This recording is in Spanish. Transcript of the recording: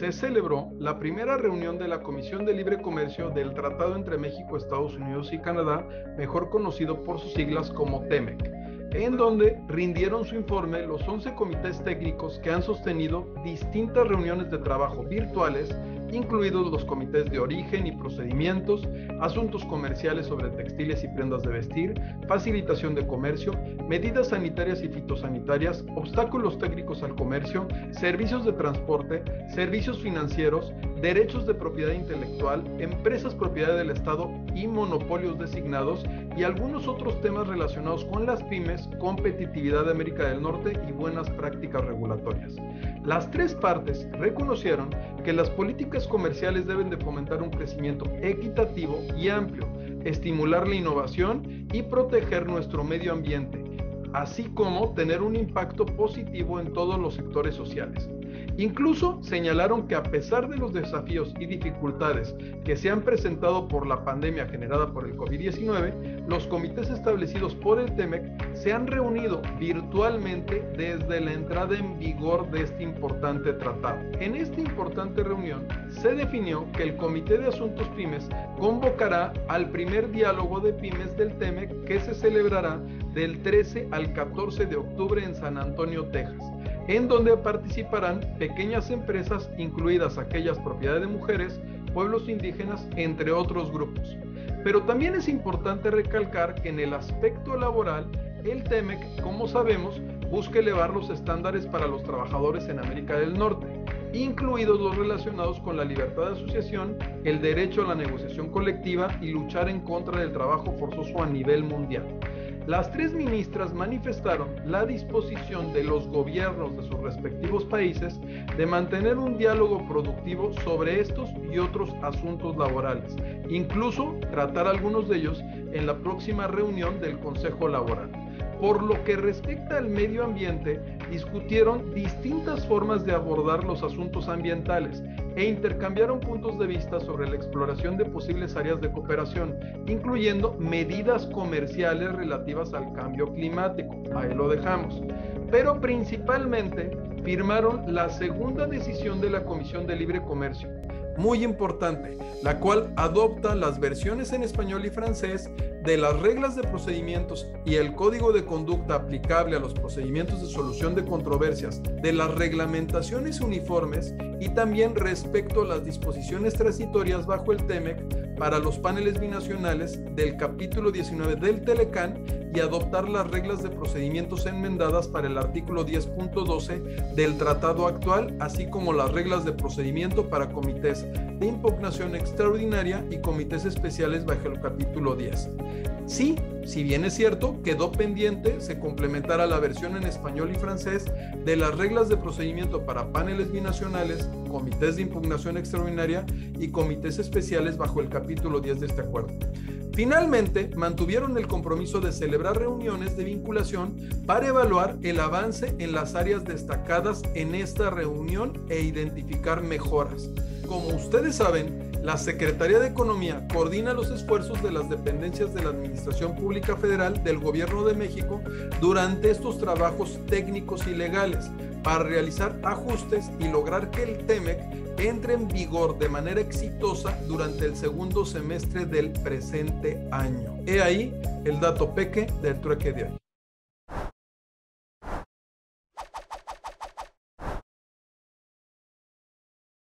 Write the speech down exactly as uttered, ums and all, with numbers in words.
se celebró la primera reunión de la Comisión de Libre Comercio del Tratado entre México, Estados Unidos y Canadá, mejor conocido por sus siglas como TEMEC, en donde rindieron su informe los once comités técnicos que han sostenido distintas reuniones de trabajo virtuales, incluidos los comités de origen y procedimientos, asuntos comerciales sobre textiles y prendas de vestir, facilitación de comercio, medidas sanitarias y fitosanitarias, obstáculos técnicos al comercio, servicios de transporte, servicios financieros, derechos de propiedad intelectual, empresas propiedad del Estado y monopolios designados, y algunos otros temas relacionados con las pymes, competitividad de América del Norte y buenas prácticas regulatorias. Las tres partes reconocieron que las políticas comerciales deben de fomentar un crecimiento equitativo y amplio, estimular la innovación y proteger nuestro medio ambiente, así como tener un impacto positivo en todos los sectores sociales. Incluso señalaron que a pesar de los desafíos y dificultades que se han presentado por la pandemia generada por el COVID diecinueve, los comités establecidos por el TEMEC se han reunido virtualmente desde la entrada en vigor de este importante tratado. En esta importante reunión se definió que el Comité de Asuntos Pymes convocará al primer diálogo de pymes del TEMEC, que se celebrará del trece al catorce de octubre en San Antonio, Texas, en donde participarán pequeñas empresas, incluidas aquellas propiedades de mujeres, pueblos indígenas, entre otros grupos. Pero también es importante recalcar que en el aspecto laboral, el TEMEC, como sabemos, busca elevar los estándares para los trabajadores en América del Norte, incluidos los relacionados con la libertad de asociación, el derecho a la negociación colectiva y luchar en contra del trabajo forzoso a nivel mundial. Las tres ministras manifestaron la disposición de los gobiernos de sus respectivos países de mantener un diálogo productivo sobre estos y otros asuntos laborales, incluso tratar algunos de ellos en la próxima reunión del Consejo Laboral. Por lo que respecta al medio ambiente, discutieron distintas formas de abordar los asuntos ambientales e intercambiaron puntos de vista sobre la exploración de posibles áreas de cooperación, incluyendo medidas comerciales relativas al cambio climático. Ahí lo dejamos. Pero principalmente firmaron la segunda decisión de la Comisión de Libre Comercio, muy importante, la cual adopta las versiones en español y francés de las reglas de procedimientos y el código de conducta aplicable a los procedimientos de solución de controversias, de las reglamentaciones uniformes y también respecto a las disposiciones transitorias bajo el TEMEC para los paneles binacionales del capítulo diecinueve del Telecán, y adoptar las reglas de procedimientos enmendadas para el artículo diez punto doce del tratado actual, así como las reglas de procedimiento para comités de impugnación extraordinaria y comités especiales bajo el capítulo diez. Sí, si bien es cierto, quedó pendiente se complementara la versión en español y francés de las reglas de procedimiento para paneles binacionales, comités de impugnación extraordinaria y comités especiales bajo el capítulo diez de este acuerdo. Finalmente, mantuvieron el compromiso de celebrar reuniones de vinculación para evaluar el avance en las áreas destacadas en esta reunión e identificar mejoras. Como ustedes saben, la Secretaría de Economía coordina los esfuerzos de las dependencias de la Administración Pública Federal del Gobierno de México durante estos trabajos técnicos y legales para realizar ajustes y lograr que el TEMEC entre en vigor de manera exitosa durante el segundo semestre del presente año. He ahí el dato peque del trueque de hoy.